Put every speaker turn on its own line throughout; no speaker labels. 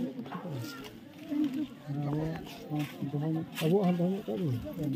Abu hal tadi.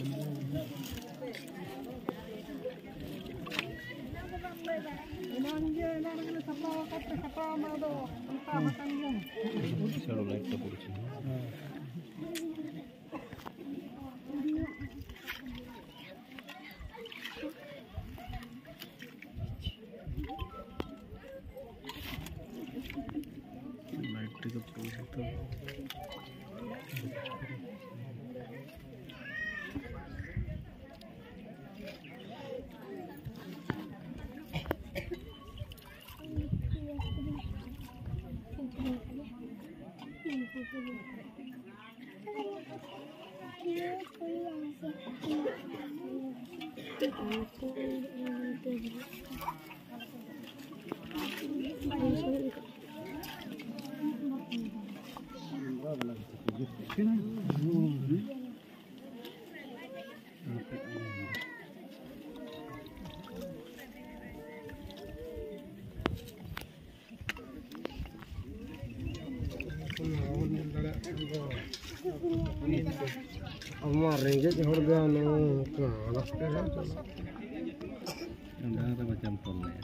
Amar ringgit harga no kalah sekali.
Anda ada macam polnya.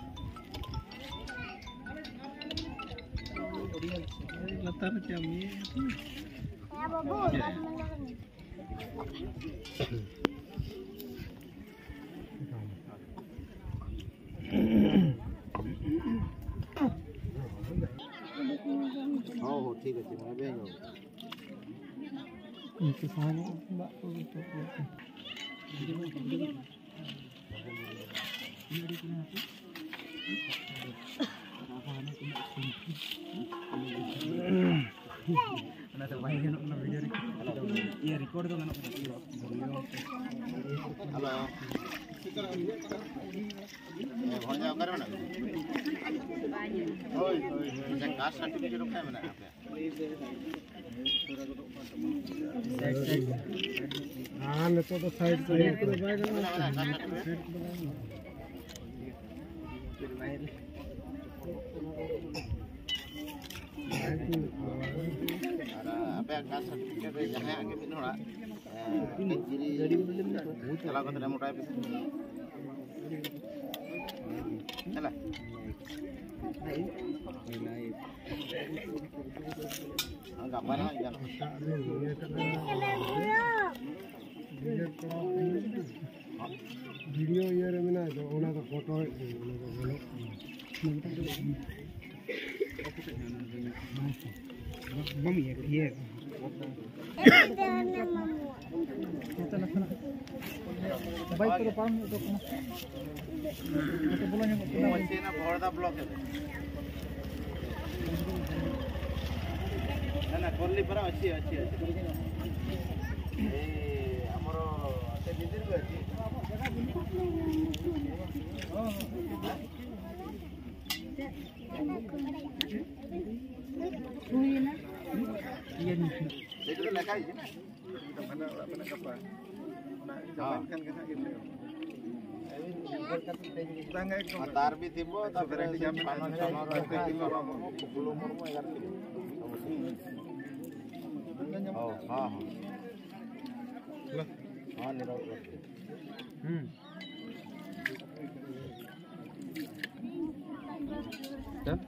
Latar macam ni.
Ya bagus.
Oh, ठीक है मैं भेजो
Itu sana mbak itu. Ana terbaik kan nak video ni. Iya record tu kan.
Halo. भोजा कर ना ओए ओए caste certificate उठाए मैंने आप
हां ने तो साइड पे
apa कास्ट सर्टिफिकेट रे जहां आगे मिन होड़ा चला को तेरा मोटा चला gambar aja
video ये रे मिना जो ओना का फोटो है मम्मी ये बाइक पर पाम तो बोला
नहीं ना बड़दा ब्लॉक है ना कोरली पर अच्छी अच्छी ए हमरो से दिदिर को अच्छी
हुई ना
ये नहीं
itu leka aja na mana apa jalan kan kena gitu atar bi thibo ta fere jam panon sonor ate kilo belum murmu agar oh ha ha niro dan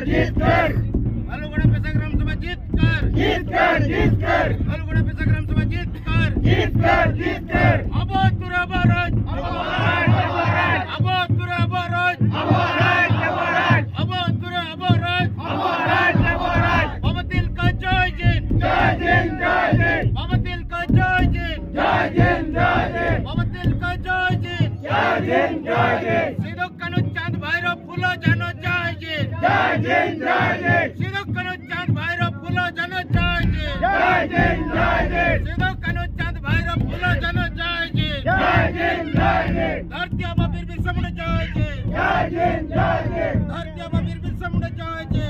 अलगुड़ा पैसा ग्रामसभा जीत कर अलगुड़ा पैसा ग्रामसभा जीत कर अबोतुरा बाराज अबोतुरा बाराज अबोतुरा बाराज बाबा तिल का जय जय बाबा तिल का जय जय बाबा तिल का जय जय सिद्धो कनु चांद भाईरो फूलो जानो जय जय सिद्धो कनु चांद भाईरो फूलो जानो जय जय सिद्धो कनु चांद भाईरो फूलो जानो जय जय धरती आबा वीर बिरसा मुंडा जय जय धरती आबा वीर बिरसा मुंडा जय जय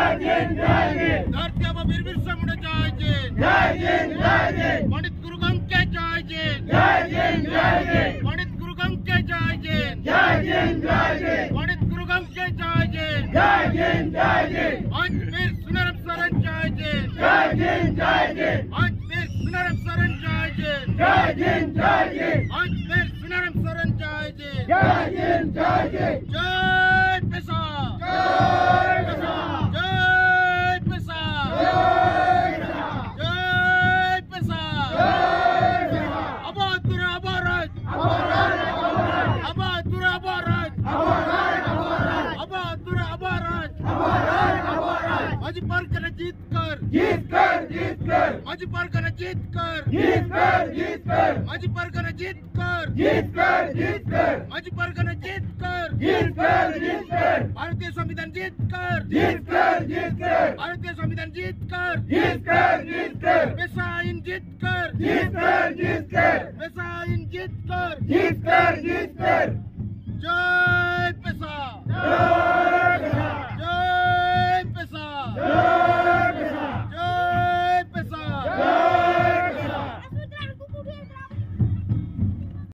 धरती आबा वीर बिरसा मुंडा जय जय पंडित गुरु गंगे जय जय पंडित गुरु गंगे जय जय पंडित गुरु गंगे जय जय आज फिर सुनरम शरण जय जय आज फिर सुनरम शरण जय जय आज फिर सुनरम शरण जय जय जय पेसा जय पेसा जय पेसा अबोतुरा बाराज अबोतुरा बाराज अबोतुरा बाराज आज पर कर जीत कर आज पर कर जीत कर आज पर कर जीत कर आज पर कर जीत कर भारतीय संविधान जीत कर भारतीय संविधान जीत कर पेसा इन जीत कर पेसा इन जीत कर